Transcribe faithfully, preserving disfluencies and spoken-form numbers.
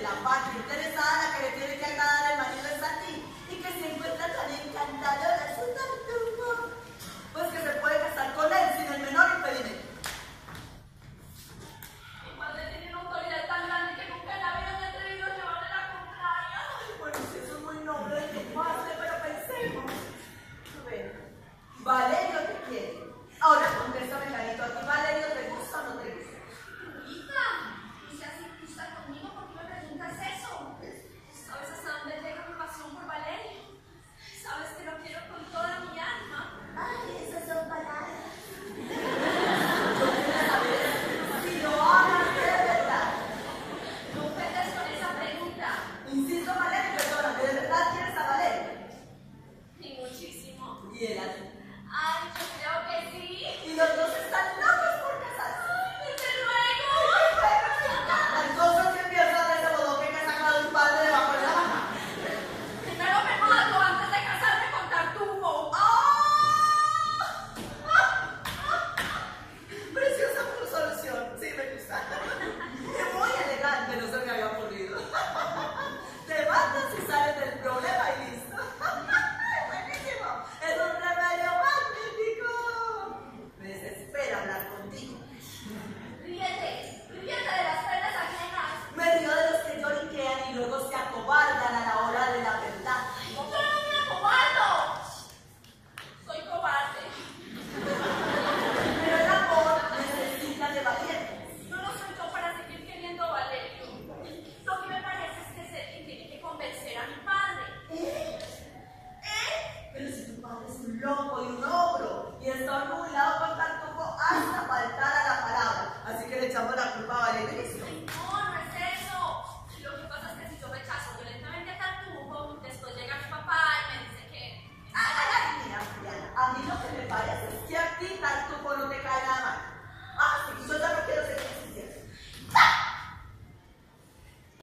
la parte interesada que le tiene que agradar el marido es a ti y que se encuentra tan encantadora su tartufo, pues que se puede casar con él sin el menor impedimento. Mi padre tiene una autoridad tan grande que nunca en la vida me he atrevido a llevarle la contraria. Bueno, si eso es muy noble de tu parte, pero pensemos. A ver, Valerio te quiere. Ahora contéstame, carito, ¿a ti Valerio te gusta o no te gusta? Hija, no seas injusta conmigo, ¿por qué me preguntas eso? ¿Sabes hasta dónde llega mi pasión por Valerio? ¿Sabes que lo quiero con toda mi alma? Ay, esas son palabras. Yo quiero saber si lo amas de verdad. No ofendas con esa pregunta. Insisto, Valerio, perdóname, ¿de verdad quieres a Valerio? Y muchísimo. Y él a ti. Ay, yo creo que sí. Y los dos están locos por casarse. Ay, desde luego. Entonces, ¿qué piensas de ese bodoque que ha sacado un padre debajo de la mano? Primero me mato antes de casarme con Tartufo. Preciosa solución, sí me gusta. Es muy elegante, no se me había ocurrido. Te matas y sales del problema y listo. Buenísimo, es un remedio magnífico. Me desespera hablar contigo. Ríete, ríete de las penas ajenas. Me río de los que lloriquean y luego se acobardan a la hora de la verdad. Yo no me acobardo. Soy cobarde. Pero el amor necesita de valientes. No lo soy yo para seguir queriendo a Valerio. Lo que me parece es que es él quien tiene que convencer a mi padre. ¿Eh? ¿Eh? Pero si tu padre es un loco y un ogro y está orgulloso con